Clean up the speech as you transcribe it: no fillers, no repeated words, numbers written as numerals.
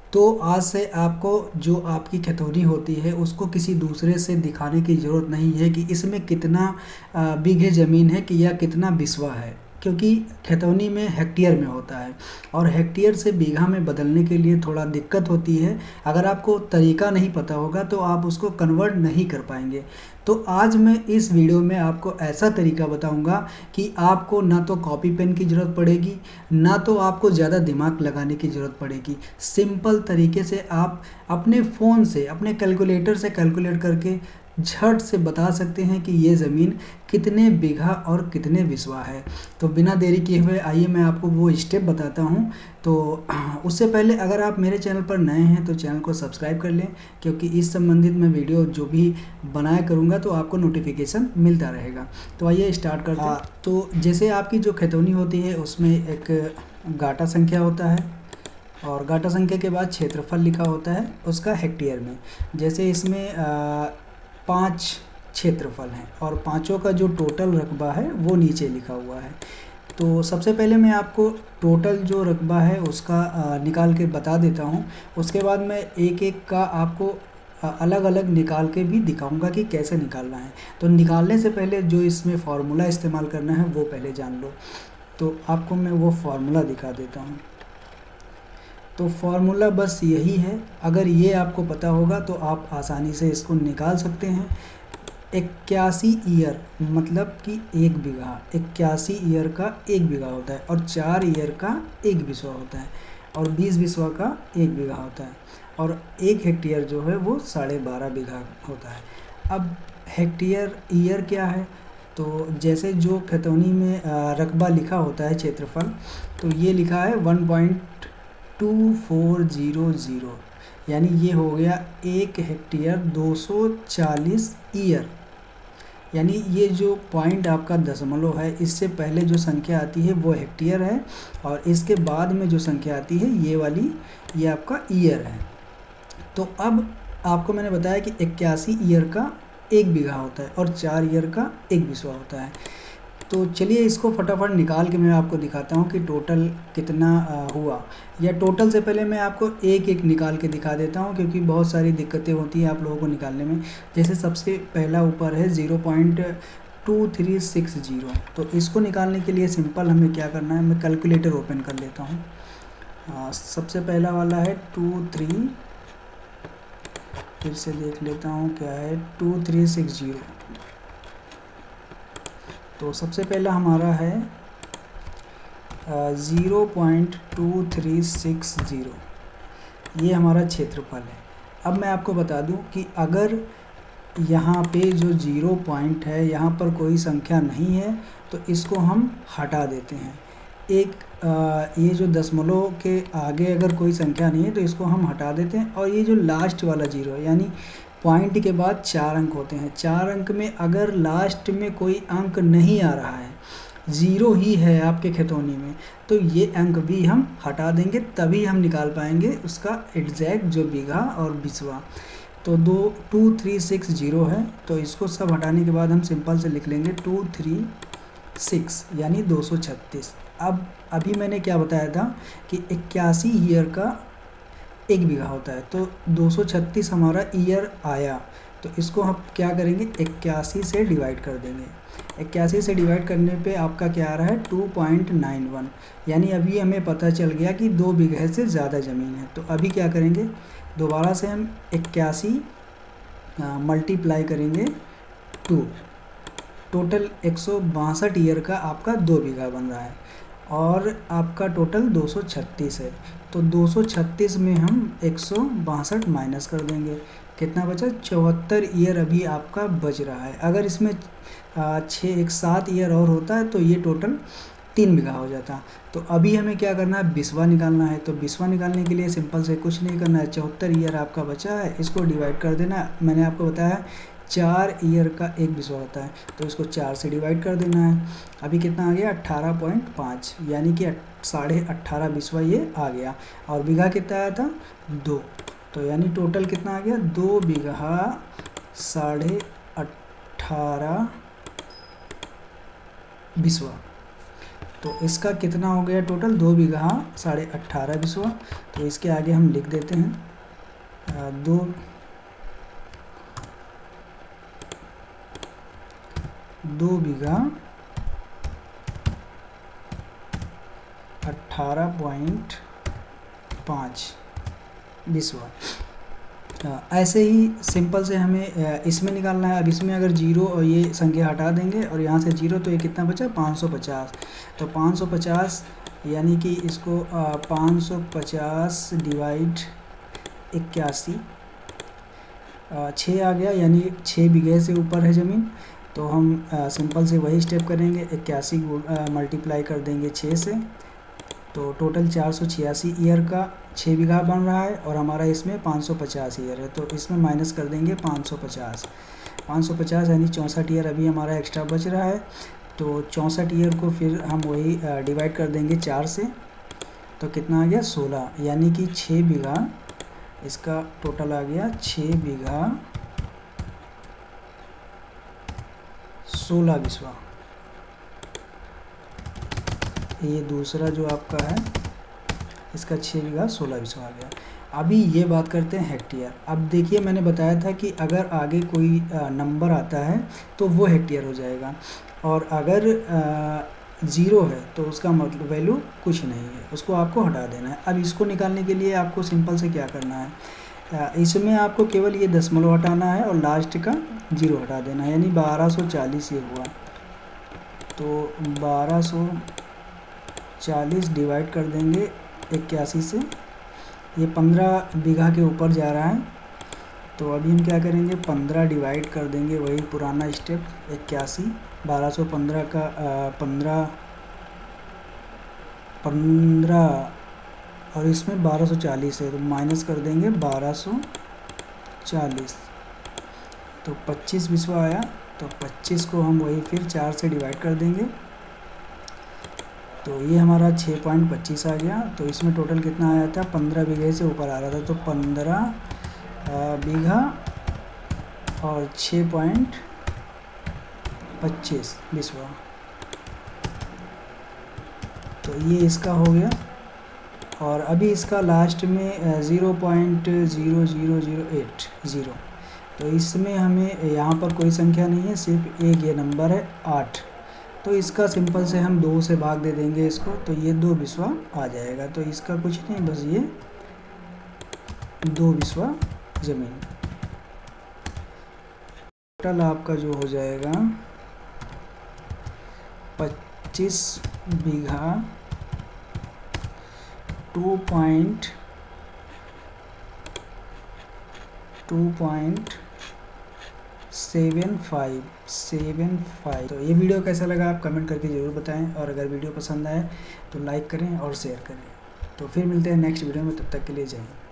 तो आज से आपको जो आपकी खतौनी होती है उसको किसी दूसरे से दिखाने की ज़रूरत नहीं है कि इसमें कितना बीघे ज़मीन है कि या कितना बिस्वा है, क्योंकि खतौनी में हेक्टेयर में होता है और हेक्टेयर से बीघा में बदलने के लिए थोड़ा दिक्कत होती है। अगर आपको तरीका नहीं पता होगा तो आप उसको कन्वर्ट नहीं कर पाएंगे। तो आज मैं इस वीडियो में आपको ऐसा तरीका बताऊंगा कि आपको ना तो कॉपी पेन की ज़रूरत पड़ेगी, ना तो आपको ज़्यादा दिमाग लगाने की ज़रूरत पड़ेगी। सिंपल तरीके से आप अपने फ़ोन से, अपने कैलकुलेटर से कैलकुलेट करके झट से बता सकते हैं कि ये ज़मीन कितने बीघा और कितने बिस्वा है। तो बिना देरी किए हुए आइए मैं आपको वो स्टेप बताता हूँ। तो उससे पहले अगर आप मेरे चैनल पर नए हैं तो चैनल को सब्सक्राइब कर लें, क्योंकि इस संबंधित मैं वीडियो जो भी बनाया करूँगा तो आपको नोटिफिकेशन मिलता रहेगा। तो आइए स्टार्ट करते हैं। तो जैसे आपकी जो खतौनी होती है उसमें एक गाटा संख्या होता है और गाटा संख्या के बाद क्षेत्रफल लिखा होता है उसका हेक्टेयर में। जैसे इसमें 5 क्षेत्रफल हैं और पाँचों का जो टोटल रकबा है वो नीचे लिखा हुआ है। तो सबसे पहले मैं आपको टोटल जो रकबा है उसका निकाल के बता देता हूँ। उसके बाद मैं एक एक का आपको अलग अलग निकाल के भी दिखाऊंगा कि कैसे निकालना है। तो निकालने से पहले जो इसमें फार्मूला इस्तेमाल करना है वो पहले जान लो। तो आपको मैं वो फार्मूला दिखा देता हूँ। तो फार्मूला बस यही है, अगर ये आपको पता होगा तो आप आसानी से इसको निकाल सकते हैं। 81 ईयर मतलब कि 1 बीघा, 81 ईयर का 1 बीघा होता है और 4 ईयर का 1 बिस्वा होता है और 20 बिस्वा का 1 बीघा होता है और 1 हेक्टेयर जो है वो 12.5 बीघा होता है। अब हेक्टेयर ईयर क्या है, तो जैसे जो खतौनी में रकबा लिखा होता है क्षेत्रफल, तो ये लिखा है 1.2400, यानी ये हो गया 1 हेक्टेयर 240 ईयर। यानी ये जो पॉइंट आपका दशमलव है इससे पहले जो संख्या आती है वो हेक्टेयर है और इसके बाद में जो संख्या आती है ये वाली, ये आपका ईयर है। तो अब आपको मैंने बताया कि 81 ईयर का 1 बीघा होता है और 4 ईयर का 1 बिस्वा होता है। तो चलिए इसको फटाफट निकाल के मैं आपको दिखाता हूँ कि टोटल कितना हुआ। या टोटल से पहले मैं आपको एक एक निकाल के दिखा देता हूँ, क्योंकि बहुत सारी दिक्कतें होती हैं आप लोगों को निकालने में। जैसे सबसे पहला ऊपर है 0.2360, तो इसको निकालने के लिए सिंपल हमें क्या करना है, मैं कैलकुलेटर ओपन कर लेता हूँ। सबसे पहला वाला है 23, फिर से देख लेता हूँ क्या है 2360। तो सबसे पहला हमारा है 0.2360, ये हमारा क्षेत्रफल है। अब मैं आपको बता दूं कि अगर यहाँ पे जो 0 पॉइंट है यहाँ पर कोई संख्या नहीं है तो इसको हम हटा देते हैं। ये जो दशमलव के आगे अगर कोई संख्या नहीं है तो इसको हम हटा देते हैं और ये जो लास्ट वाला 0 है, यानी पॉइंट के बाद 4 अंक होते हैं, 4 अंक में अगर लास्ट में कोई अंक नहीं आ रहा है, 0 ही है आपके खतौनी में, तो ये अंक भी हम हटा देंगे, तभी हम निकाल पाएंगे उसका एग्जैक्ट जो बीघा और बिस्वा। तो 2360 है, तो इसको सब हटाने के बाद हम सिंपल से लिख लेंगे 236 यानी 236। अब अभी मैंने क्या बताया था कि 81 ईयर का 1 बीघा होता है, तो 236 हमारा ईयर आया, तो इसको हम क्या करेंगे 81 से डिवाइड कर देंगे। 81 से डिवाइड करने पे आपका क्या आ रहा है 2.91, यानी अभी हमें पता चल गया कि 2 बीघे से ज़्यादा ज़मीन है। तो अभी क्या करेंगे, दोबारा से हम 81 मल्टीप्लाई करेंगे 2, टोटल 162 ईयर का आपका 2 बीघा बन रहा है और आपका टोटल 236 है। तो 236 में हम 162 माइनस कर देंगे, कितना बचा 74 ईयर अभी आपका बच रहा है। अगर इसमें 7 ईयर और होता है तो ये टोटल 3 बीघा हो जाता। तो अभी हमें क्या करना है, बिस्वा निकालना है। तो बिस्वा निकालने के लिए सिंपल से कुछ नहीं करना है, 74 ईयर आपका बचा है, इसको डिवाइड कर देना है। मैंने आपको बताया 4 ईयर का 1 बिस्वा होता है, तो इसको 4 से डिवाइड कर देना है। अभी कितना आ गया 18.5, यानी कि 18.5 बिस्वा ये आ गया। और बीघा कितना आया था 2, तो यानी टोटल कितना आ गया 2 बीघा 18.5 बिस्वा। तो इसका कितना हो गया टोटल, 2 बीघा 18.5 बिस्वा। तो इसके आगे हम लिख देते हैं 2 बीघा 18.5 बिस्वा। ऐसे ही सिंपल से हमें इसमें निकालना है। अब इसमें अगर जीरो और ये संख्या हटा देंगे और यहाँ से जीरो, तो ये कितना बचा 550। तो 550 यानी कि इसको 550 डिवाइड 81 6 आ गया, यानी 6 बीघे से ऊपर है ज़मीन। तो हम सिंपल से वही स्टेप करेंगे, 81 मल्टीप्लाई कर देंगे 6 से, तो टोटल 486 ईयर का 6 बीघा बन रहा है और हमारा इसमें 550 ईयर है। तो इसमें माइनस कर देंगे 550 यानी 64 ईयर अभी हमारा एक्स्ट्रा बच रहा है। तो 64 ईयर को फिर हम वही डिवाइड कर देंगे 4 से, तो कितना आ गया 16, यानी कि 6 बीघा, इसका टोटल आ गया 6 बीघा 16 बिस्वा। ये दूसरा जो आपका है इसका 6 बीघा 16 बिस्वा आ गया। अभी ये बात करते हैं हेक्टेयर। अब देखिए मैंने बताया था कि अगर आगे कोई नंबर आता है तो वो हेक्टेयर हो जाएगा, और अगर ज़ीरो है तो उसका मतलब वैल्यू कुछ नहीं है, उसको आपको हटा देना है। अब इसको निकालने के लिए आपको सिंपल से क्या करना है, इसमें आपको केवल ये दशमलव हटाना है और लास्ट का जीरो हटा देना है, यानी 1240 ये हुआ। तो 1240 डिवाइड कर देंगे 81 से, ये 15 बीघा के ऊपर जा रहा है। तो अभी हम क्या करेंगे, 15 डिवाइड कर देंगे, वही पुराना स्टेप 81, 1215 का 15 और इसमें 1240 है, तो माइनस कर देंगे 1240, तो 25 बिस्वा आया। तो 25 को हम वही फिर 4 से डिवाइड कर देंगे, तो ये हमारा 6.25 आ गया। तो इसमें टोटल कितना आया था, 15 बीघे से ऊपर आ रहा था, तो 15 बीघा और 6.25 बिस्वा। तो ये इसका हो गया, और अभी इसका लास्ट में 0.00080। तो इसमें हमें यहाँ पर कोई संख्या नहीं है, सिर्फ एक ये नंबर है 8। तो इसका सिंपल से हम 2 से भाग दे देंगे इसको, तो ये 2 बिस्वा आ जाएगा। तो इसका कुछ नहीं, बस ये 2 बिस्वा ज़मीन। टोटल आपका जो हो जाएगा 25 बीघा 2.75। तो ये वीडियो कैसा लगा आप कमेंट करके ज़रूर बताएं, और अगर वीडियो पसंद आए तो लाइक करें और शेयर करें। तो फिर मिलते हैं नेक्स्ट वीडियो में, तब तक के लिए जय हिंद।